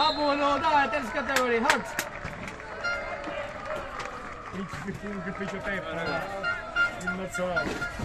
Buono, dai, terza categoria, hot! Che fu che fece tempo, immazzato.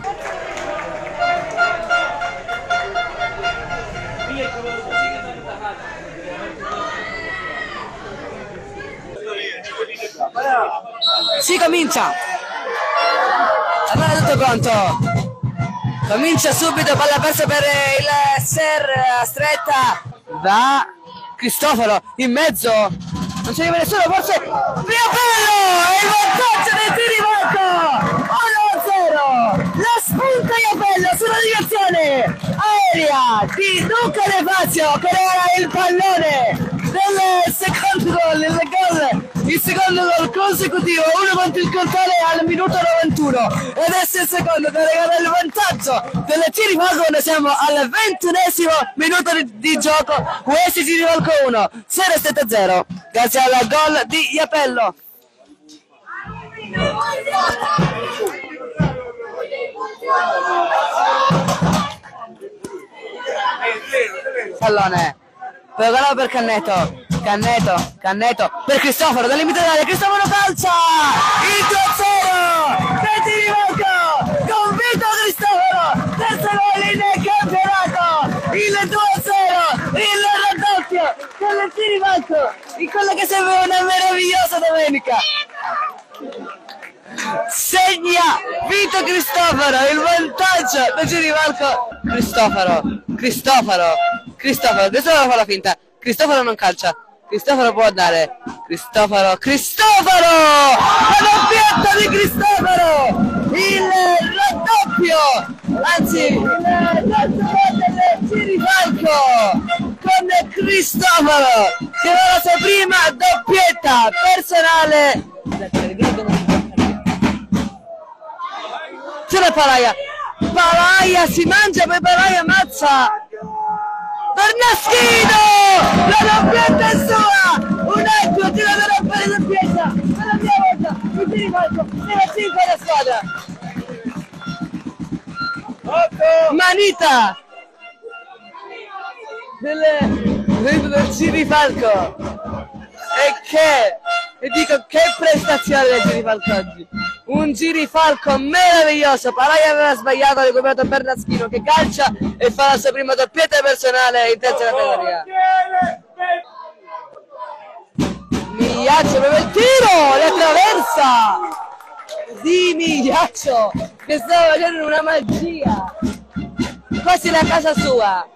Si comincia! Allora è tutto pronto! Comincia subito, palla persa per il Ser a stretta, va Cristoforo in mezzo, non c'è nessuno, forse Riapello e il vantaggio del Tirimarco 1-0, la spunta Riapello sulla direzione aerea di Luca De Fazio che era il pallone del secondo gol, il secondo gol consecutivo, uno contro il Contale al minuto 91 ed adesso il secondo per regalare il vantaggio del Tirimarco quando siamo al 21esimo minuto di gioco. Questi Tirimarco 1, 0-7-0 grazie al gol di Iapello. Pallone regalato per Cannetto per Cristoforo dal limite d'area, Cristoforo calcia il 2-0 del Tirimarco, convinto Cristoforo, terzo gol in campionato, il 2-0, il raddoppio del Tirimarco in quella che sembra una meravigliosa domenica. Segna Vito Cristoforo, il vantaggio del Tirimarco. Cristoforo fa la finta, Cristoforo non calcia, Cristoforo può andare, Cristoforo, la doppietta di Cristoforo, il raddoppio, anzi il raddoppio del Tirimarco con Cristoforo che va la sua prima doppietta personale. C'è Palaia si mangia, poi Palaia ammazza Bernaschino, la doppietta è sua, un attimo tira da rompere la doppietta per la prima volta il Tirimarco nella 5 della squadra. Manita del Tirimarco e dico che prestazione del Girifalco oggi, un Girifalco meraviglioso. Palaia aveva sbagliato, ha recuperato Bernaschino che calcia e fa la sua prima doppietta personale in terza categoria. Migliaccio proprio il tiro, la traversa di Migliaccio che stava facendo una magia, quasi la casa sua.